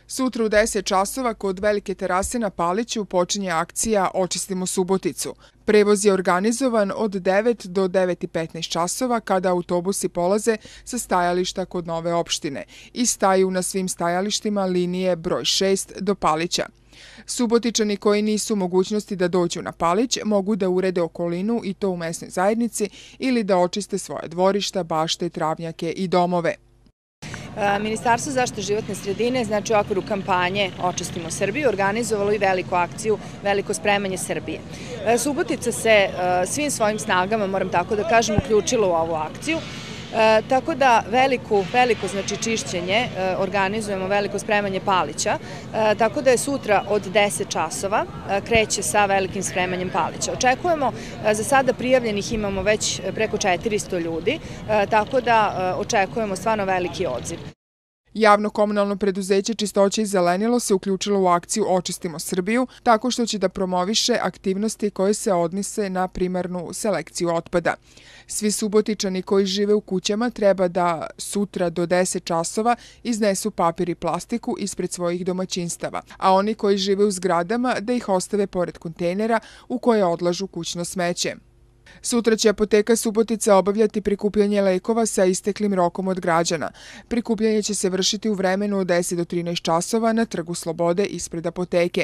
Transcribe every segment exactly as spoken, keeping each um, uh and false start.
Sutra u deset časova kod Velike terase na Paliću počinje akcija Očistimo Suboticu. Prevoz je organizovan od devet do devet i petnaest časova kada autobusi polaze sa stajališta kod Nove opštine i staju na svim stajalištima linije broj šest do Palića. Subotičani koji nisu u mogućnosti da dođu na Palić mogu da urede okolinu i to u mesnoj zajednici ili da očiste svoje dvorišta, bašte, travnjake i domove. Ministarstvo zaštite životne sredine, znači u okviru kampanje Očistimo Srbiju, organizovalo i veliku akciju Veliko spremanje Srbije. Subotica se svim svojim snagama, moram tako da kažem, uključila u ovu akciju. E, tako da veliko, veliko znači čišćenje, e, organizujemo veliko spremanje Palića, e, tako da je sutra od deset časova e, kreće sa velikim spremanjem Palića. Očekujemo, e, za sada prijavljenih imamo već preko četiristo ljudi, e, tako da e, očekujemo stvarno veliki odziv. Javno komunalno preduzeće Čistoća i zelenilo se uključilo u akciju Očistimo Srbiju tako što će da promoviše aktivnosti koje se odnose na primarnu selekciju otpada. Svi Subotičani koji žive u kućama treba da sutra do deset časova iznesu papir i plastiku ispred svojih domaćinstava, a oni koji žive u zgradama da ih ostave pored kontejnera u koje odlažu kućno smeće. Sutra će apoteka Subotica obavljati prikupljanje lekova sa isteklim rokom od građana. Prikupljanje će se vršiti u vremenu od deset do trinaest časova na Trgu Slobode ispred apoteke.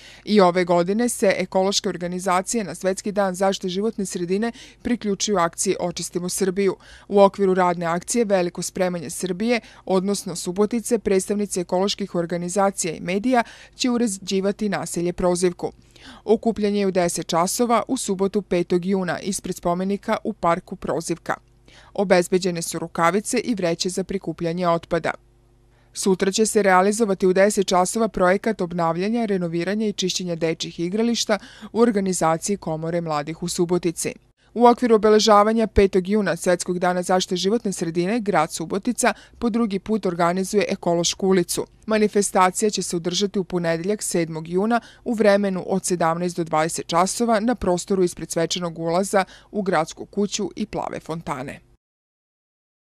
I ove godine se ekološke organizacije na Svetski dan zaštite životne sredine priključuju akciji Očistimo Srbiju. U okviru radne akcije Veliko spremanje Srbije, odnosno Subotice, predstavnici ekoloških organizacija i medija će uređivati naselje Prozivku. Okupljanje je u deset časova u subotu petog juna ispred spomenika u parku Prozivka. Obezbeđene su rukavice i vreće za prikupljanje otpada. Sutra će se realizovati u deset časova projekat obnavljanja, renoviranja i čišćenja dečjih igrališta u organizaciji Komore mladih u Subotici. U okviru obeležavanja petog juna Svetskog dana zaštite životne sredine, grad Subotica po drugi put organizuje ekološku ulicu. Manifestacija će se održati u ponedeljak sedmog juna u vremenu od sedamnaest do dvadeset časova na prostoru ispred svečanog ulaza u gradsku kuću i Plave fontane.